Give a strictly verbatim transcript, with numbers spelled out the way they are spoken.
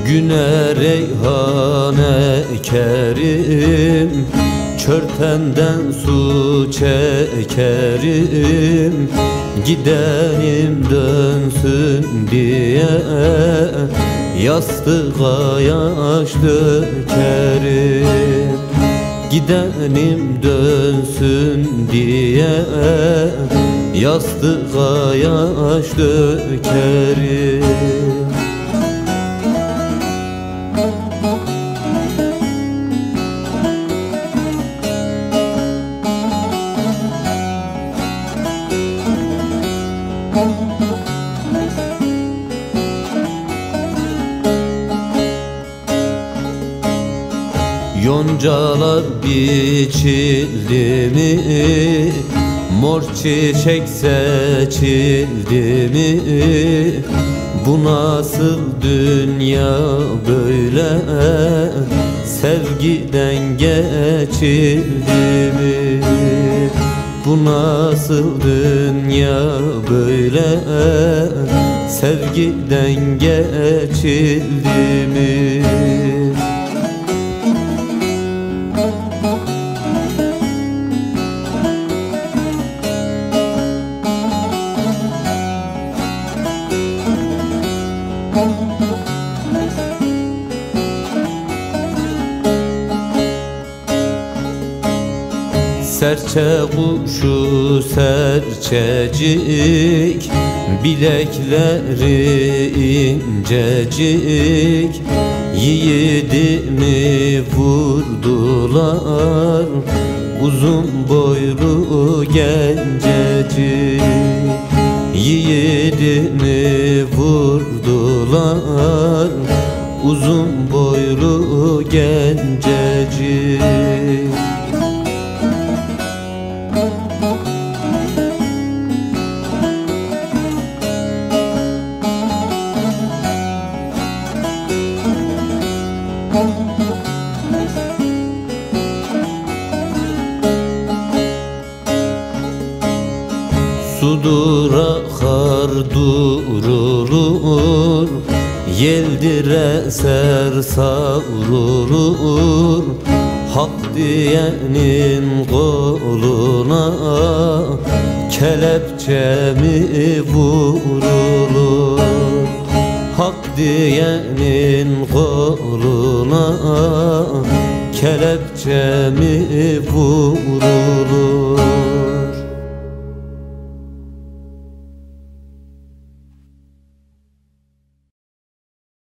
Güne reyhan ekerim, çörtemden su çekerim. Gidenim dönsün diye yastığa yaş dökerim. Gidenim dönsün diye yastığa yaş dökerim. Yoncalar biçildi mi, mor çiçek seçildi mi? Bu nasıl dünya böyle, sevgiden geçildi mi? Bu nasıl dünya böyle, sevgiden geçildi mi? Serçe kuşu serçecik, bilekleri incecik. Yiğidimi vurdular, uzun boylu gencecik. Yiğidimi vurdular, uzun boylu gencecik. Sudur akar durulur, yeldir eser savrulur. Hak diyenin koluna kelepçe mi vurulur? Hak diyenin koluna kelepçe mi vurulur?